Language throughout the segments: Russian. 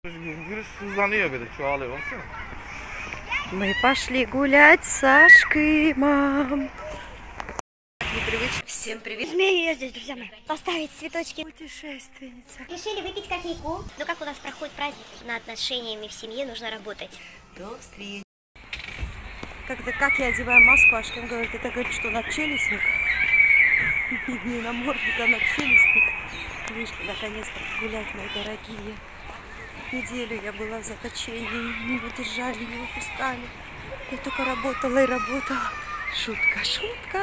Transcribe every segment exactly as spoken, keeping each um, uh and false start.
Мы пошли гулять с Сашкой, мам. Непривычно. Всем привет. Змеи ездить, друзья мои. Поставить цветочки. Путешественница. Решили выпить кофейку. Ну как у нас проходит праздник? Над отношениями в семье нужно работать. До встречи. Когда как я одеваю маску, Ашкин говорит, это говорит, что надчелюстник. Не намордник, а надчелюстник. Вышли наконец-то гулять, мои дорогие. Неделю я была в заточении, не выдержали, не выпускали. Я только работала и работала. Шутка, шутка.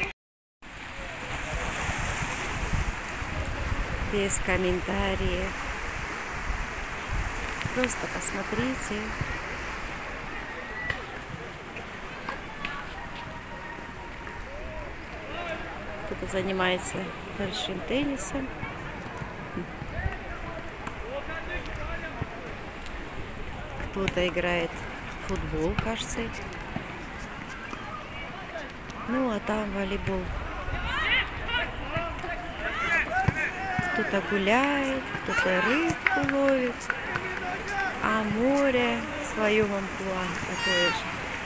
Без комментариев. Просто посмотрите. Кто-то занимается большим теннисом. Кто-то играет в футбол, кажется. Ну, а там волейбол. Кто-то гуляет, кто-то рыбку ловит. А море в своем амплуа такое же.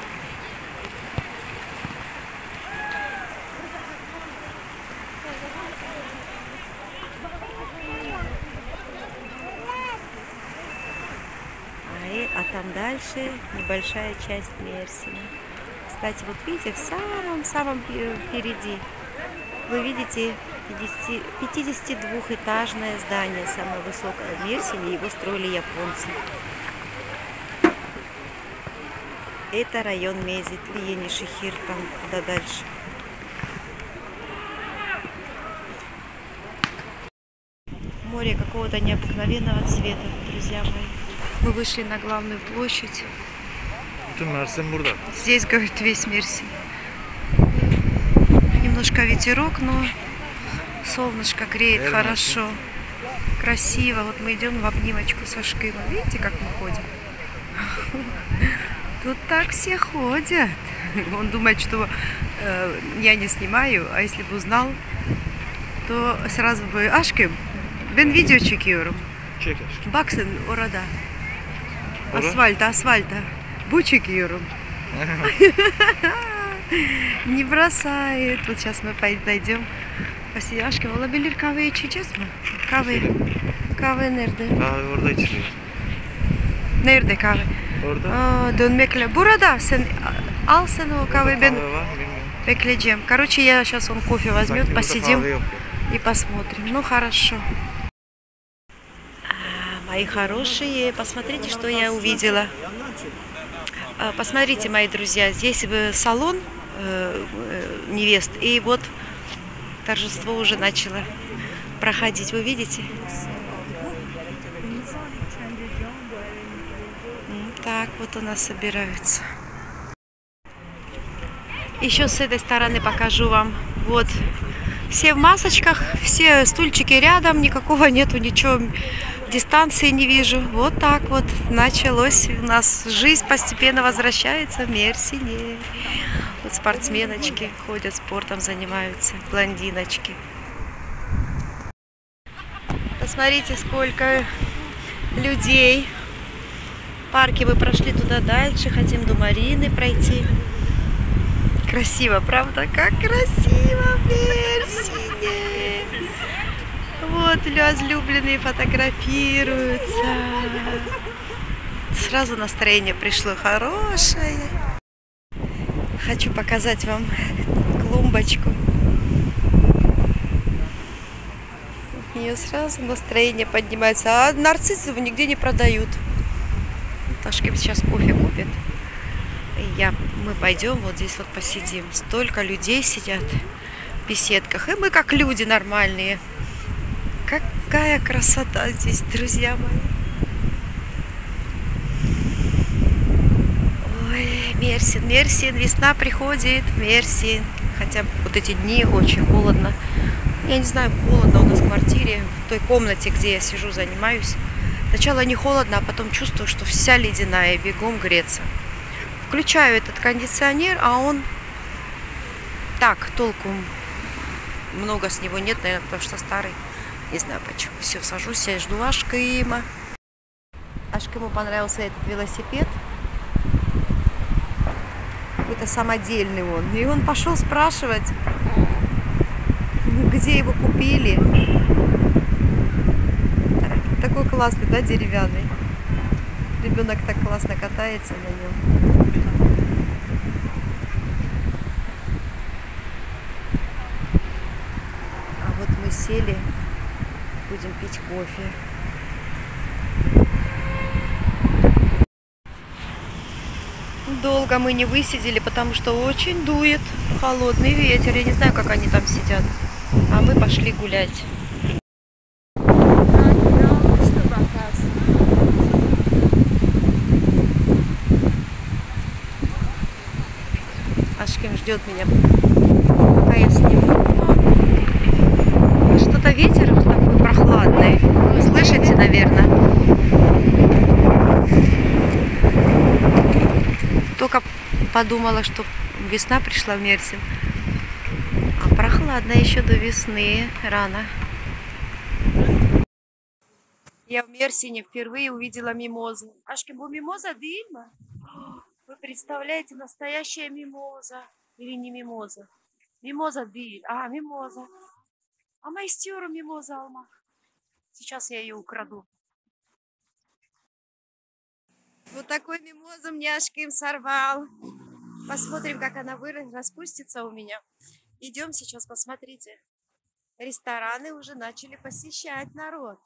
А там дальше небольшая часть Мерсина. Кстати, вот видите, в самом-самом впереди вы видите пятидесятидвухэтажное здание, самое высокое в Мерсине, его строили японцы. Это район Мезит, Йени-Шехир, там куда дальше. Море какого-то необыкновенного цвета, друзья мои. Мы вышли на главную площадь. Здесь, говорит, весь Мерсин. Немножко ветерок, но солнышко греет хорошо. Красиво. Вот мы идем в обнимочку с Ашкима. Видите, как мы ходим? Тут так все ходят. Он думает, что э, я не снимаю, а если бы узнал, то сразу бы Ашким, ben video çekiyorum. Baksın orada. Асфальта, асфальта. Бучик Юру. Не бросает. Вот сейчас мы пойдем. Посидяшки. Olabilir kahve içeceğiz mi? Kahve. Kahve nerede? Kahve orada içiliyor. Nerede kahve? Orada. Aa, dönmekle. Burada sen al sen o kahve. Ben bekleyeceğim. Короче, я сейчас он кофе возьмет, посидим и посмотрим. Ну хорошо. Мои хорошие, посмотрите, что я увидела. Посмотрите, мои друзья, здесь салон э, невест, и вот торжество уже начало проходить. Вы видите? Так вот у нас собираются. Еще с этой стороны покажу вам. Вот все в масочках, все стульчики рядом, никакого нету, ничего. Дистанции не вижу. Вот так вот началось у нас. Жизнь постепенно возвращается в Мерсине. Вот спортсменочки ходят, спортом занимаются. Блондиночки. Посмотрите, сколько людей. В парке мы прошли туда дальше. Хотим до Марины пройти. Красиво, правда? Как красиво в Мерсине. Вот возлюбленные фотографируются. Сразу настроение пришло хорошее. Хочу показать вам клумбочку. У нее сразу настроение поднимается. А нарциссов нигде не продают. Ташким сейчас кофе купит. И я, мы пойдем вот здесь вот посидим. Столько людей сидят в беседках. И мы как люди нормальные. Какая красота здесь, друзья мои. Ой, Мерсин, Мерсин, весна приходит, Мерсин. Хотя вот эти дни очень холодно. Я не знаю, холодно у нас в квартире, в той комнате, где я сижу, занимаюсь. Сначала не холодно, а потом чувствую, что вся ледяная, бегом греться. Включаю этот кондиционер, а он так, толку много с него нет, наверное, потому что старый. Не знаю почему. Все, сажусь, я жду Ашкима. Ашкему понравился этот велосипед. Какой-то самодельный он. И он пошел спрашивать, где его купили. Такой классный, да, деревянный. Ребенок так классно катается на нем. А вот мы сели, будем пить кофе. Долго мы не высидели, потому что очень дует холодный ветер. Я не знаю, как они там сидят. А мы пошли гулять. Ашкем ждет меня, пока я сниму. Что-то ветер такой прохладный. Вы слышите, наверное? Только подумала, что весна пришла в Мерсин. А прохладно еще до весны, рано. Я в Мерсине впервые увидела мимозу. Ашкем, бу мимоза дильма? Вы представляете, настоящая мимоза. Или не мимоза? Мимоза диль. А, мимоза. А майстюру мимоза алма. Сейчас я ее украду. Вот такой мимозу мне Ашкем сорвал. Посмотрим, как она вырастет, распустится у меня. Идем сейчас, посмотрите. Рестораны уже начали посещать народ.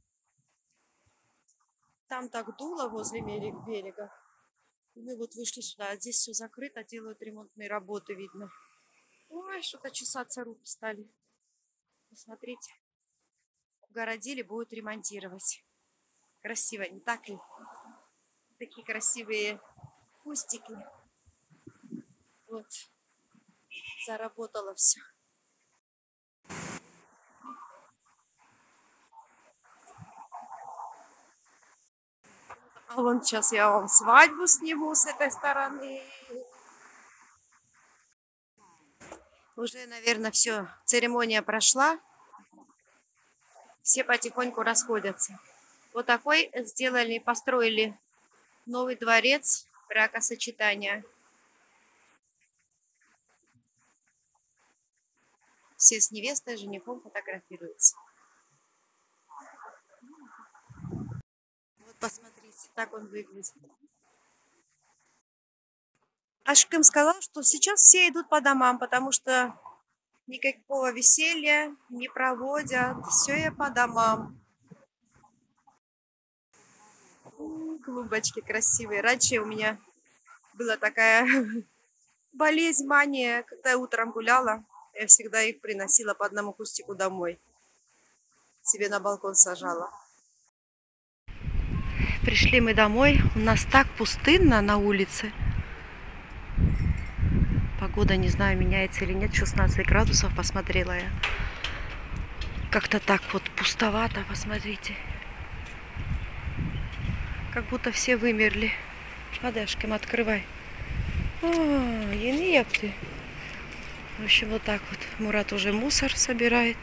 Там так дуло возле берега. И мы вот вышли сюда. Здесь все закрыто, делают ремонтные работы, видно. Ой, что-то чесаться руки стали. Посмотрите. Городили, будут ремонтировать. Красиво, не так ли? Такие красивые кустики. Вот. Заработало все. А вон сейчас я вам свадьбу сниму с этой стороны. Уже, наверное, все. Церемония прошла. Все потихоньку расходятся. Вот такой сделали, построили новый дворец бракосочетания. Все с невестой, женихом фотографируются. Вот посмотрите, так он выглядит. Ашкем сказал, что сейчас все идут по домам, потому что никакого веселья не проводят. Все по домам. Клубочки красивые. Раньше у меня была такая болезнь, мания, когда я утром гуляла. Я всегда их приносила по одному кустику домой. Себе на балкон сажала. Пришли мы домой. У нас так пустынно на улице. Погода, не знаю, меняется или нет. шестнадцать градусов, посмотрела я. Как-то так вот пустовато, посмотрите. Как будто все вымерли. Адашкем, открывай. О, ени ты. В общем, вот так вот. Мурат уже мусор собирает.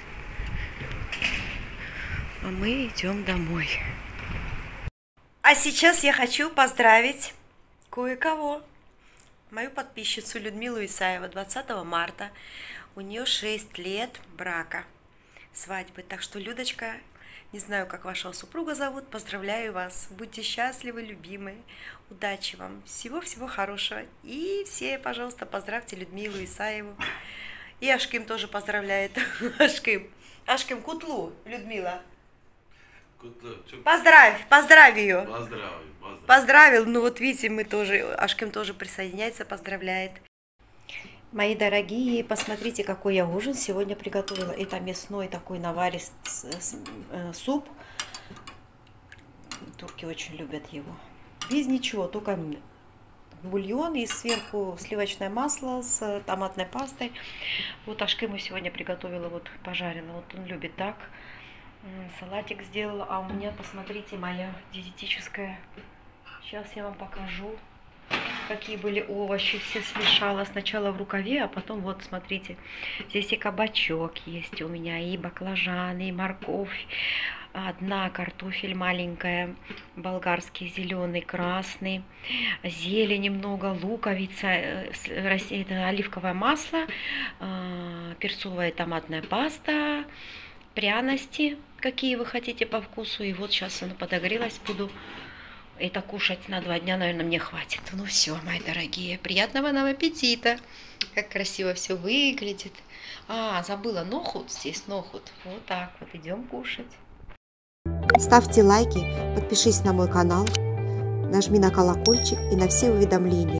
А мы идем домой. А сейчас я хочу поздравить кое-кого. Мою подписчицу Людмилу Исаеву. двадцатого марта. У нее шесть лет брака, свадьбы. Так что, Людочка, не знаю, как вашего супруга зовут, поздравляю вас. Будьте счастливы, любимые. Удачи вам. Всего-всего хорошего. И все, пожалуйста, поздравьте Людмилу Исаеву. И Ашкем тоже поздравляет. Ашкем. Ашкем Кутлу, Людмила. Кутлу. Поздравь, поздравь ее. Поздравил, поздравил. Поздравил. Ну вот видите, мы тоже, Ашкем тоже присоединяется, поздравляет. Мои дорогие, посмотрите, какой я ужин сегодня приготовила. Это мясной такой наваристый суп. Турки очень любят его. Без ничего, только бульон и сверху сливочное масло с томатной пастой. Вот Ашкему сегодня приготовила, вот пожарила. Вот он любит так. Салатик сделала. А у меня, посмотрите, моя диетическая. Сейчас я вам покажу, какие были овощи. Все смешала сначала в рукаве, а потом вот смотрите. Здесь и кабачок есть у меня, и баклажаны, и морковь, одна картофель маленькая, болгарский зеленый, красный, зелени много, луковица, это оливковое масло, перцовая томатная паста, пряности, какие вы хотите по вкусу. И вот сейчас она подогрелась, буду это кушать на два дня, наверное, мне хватит. Ну все, мои дорогие, приятного нам аппетита. Как красиво все выглядит. А, забыла, нохут здесь, нохут. Вот так вот, идем кушать. Ставьте лайки, подпишись на мой канал, нажми на колокольчик и на все уведомления.